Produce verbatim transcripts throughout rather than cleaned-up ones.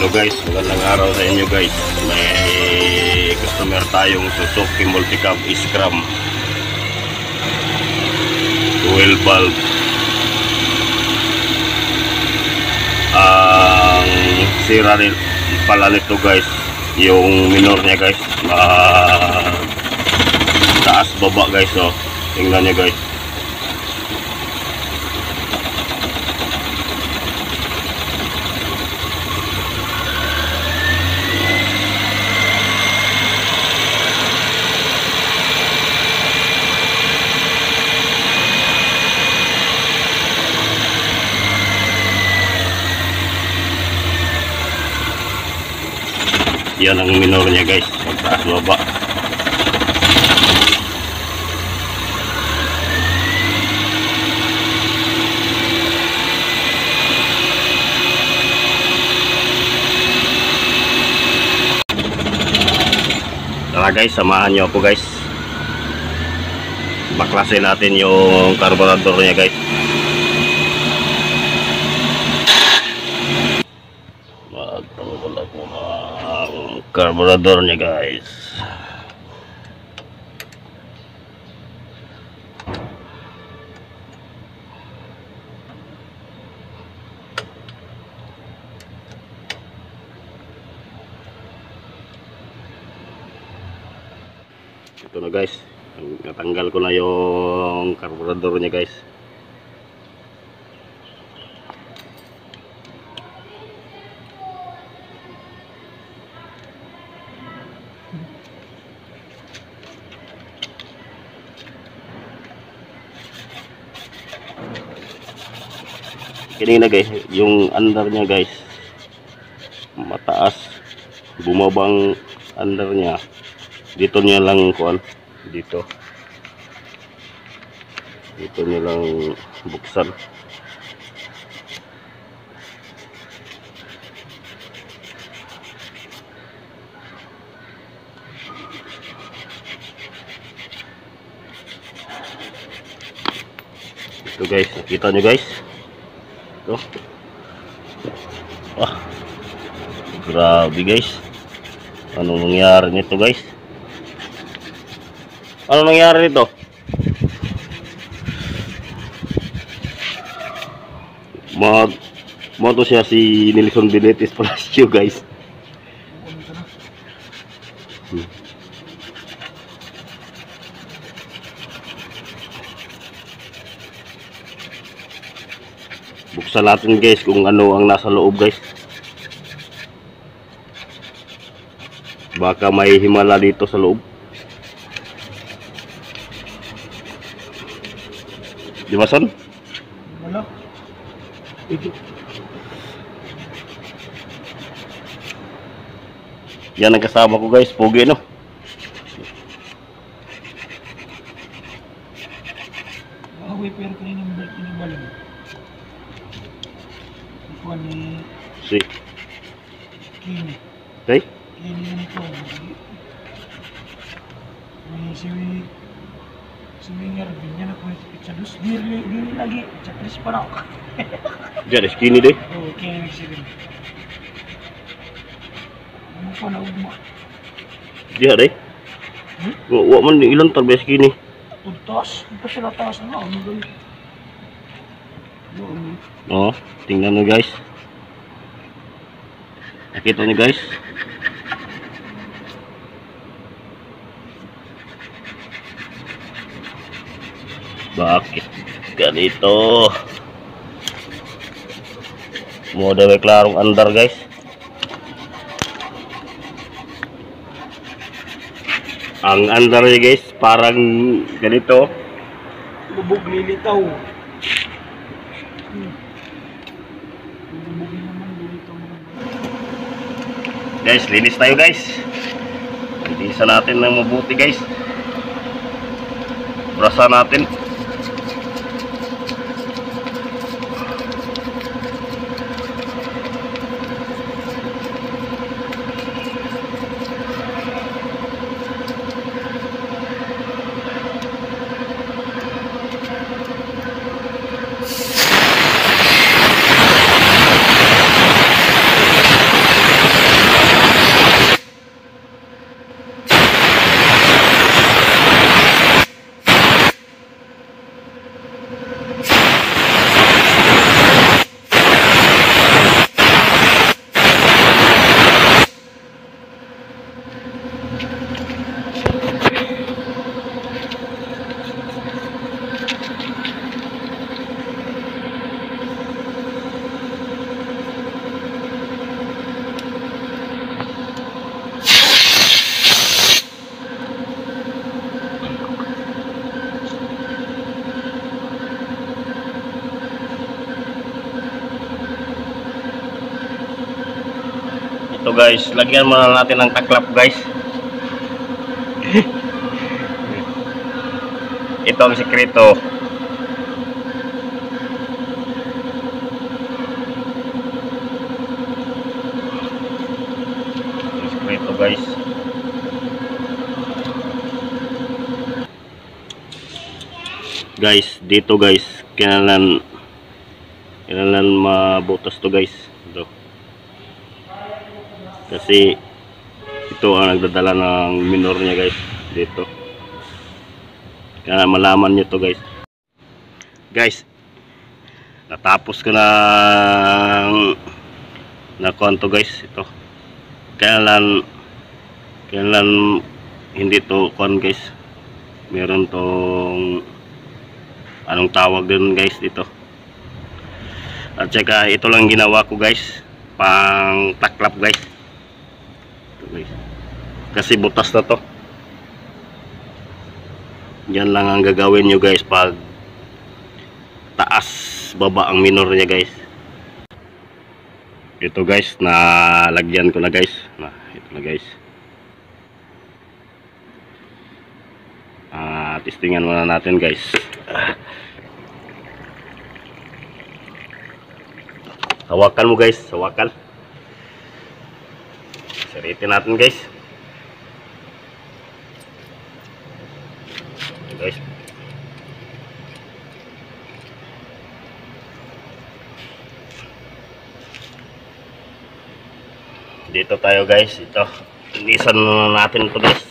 Hello guys, magandang araw sa inyo guys. May customer tayong Suzuki Multicab Scrum dual valve. Ang sira rin pala nito guys, yung minor niya guys, uh, taas baba guys. So tingnan niyo guys. Yan ang minor niya guys, pagtaas baba. Tara guys, samahan nyo ako guys. Baklasin natin yung carburetor niya guys. Magtanggal ako ang carburetor niya guys. Ito na guys, natanggal ko na yung carburetor niya guys. Kanina guys, yung under niya guys mataas, bumabang under niya. Dito niya lang kuan, dito dito niya lang buksan. Ito guys, nakita niyo guys. Ito. Ah, grabe guys. Ano nangyari nito guys? Ano nangyari nito? Mag moto siya si Nelson Benitez Palacio guys. Hmm. Buksan natin guys kung ano ang nasa loob guys. Baka may himala dito sa loob. Di ba son? Wala. Yan ang kasama ko guys, pogi no. Awi pero kanina mo balik ni balon. Ikuan ni Si. Kini. Okay? Kini ni ko. Ni si Sumingar binya na ko pizza dos diri diri lagi chakris para. Diyan skinny deh. Oh, kini si Rin. Ano pa na ugma? Dia deh. Hmm? Wa wa man ilang tarbe skinny. Tuntas, pa sila taas na ano gali. Doon. Oh, tingnan nyo guys. Nakita nyo guys. Bakit ganito? Mau dawe klarong andar guys. Ang andar niya guys parang ganito. Lubog lilitaw. Hmm. Lubog naman lilitaw. Guys, linis tayo guys. Linisan natin ng mabuti guys. Brasa natin. Ito guys, lagyan muna natin ng taklap guys. Ito ang sikreto. Ang sikreto guys. Guys, dito guys, kailangan kailangan mabutas to guys. Ito. Kasi ito ang nagdadala ng minor niya guys dito. Kaya malaman nyo to guys. Guys, natapos ko na na konto guys. Ito. Kailan kailan hindi to kon guys. Meron tong anong tawag din guys dito. At saka ito lang ginawa ko guys, pang taklap guys. Ito guys. Kasi butas na to. Yan lang ang gagawin nyo guys pag taas baba ang minor niya guys. Ito guys, nalagyan ko na guys. Nah, ito na guys. Ah, testingan muna natin guys. Hawakan mo guys, hawakan. Siritin natin guys. Ito guys. Dito tayo guys, ito. Linisan muna natin ito guys.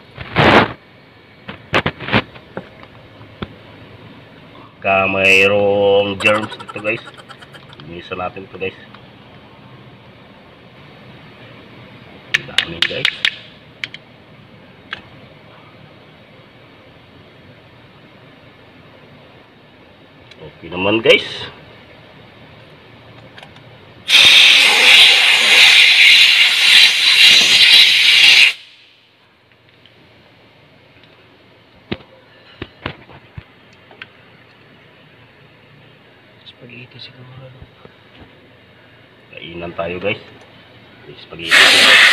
Ka mayroong germs dito guys. Linisan natin ito guys. Ang dami guys. Okay naman guys. Spaghetti siguro. Kainan tayo guys. Spaghetti guys.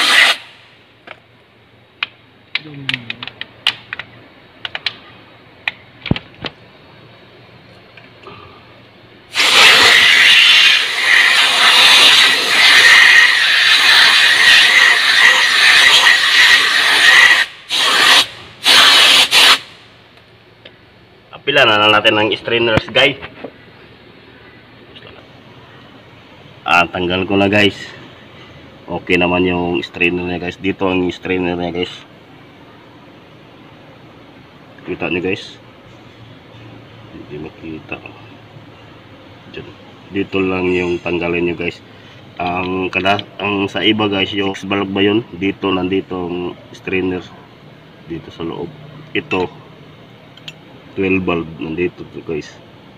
Dum. Apila na lang natin ng strainers guys. Ah, tanggal ko na guys. Okay naman yung strainer niya guys. Dito ang strainer niya guys. Kita niyo guys. Hindi makita. Diyan. Dito lang yung tanggalin niyo guys. Ang kada ang sa iba guys, yung bulb ba yun? Dito nandito ang strainer. Dito sa loob. Ito twelve bulb nandito to guys.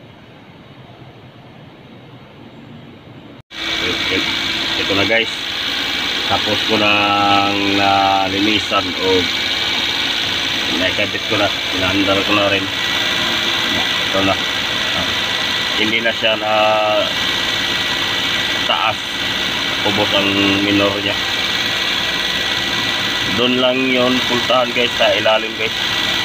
Ito na guys, tapos ko nang nalinisan o naikabit ko na, inaandar ko na rin. Ito na, hindi na siya na taas, ubos ang minor niya. Doon lang yon puntahan guys, sa ilalim guys.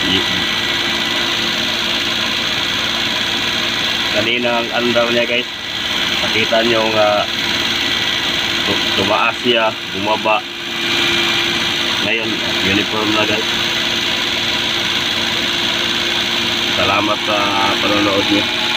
Kanina ang andar niya guys, nakita nyo nga tumaas siya, bumaba. Ngayon, uniform na guys. Salamat sa panonood niyo.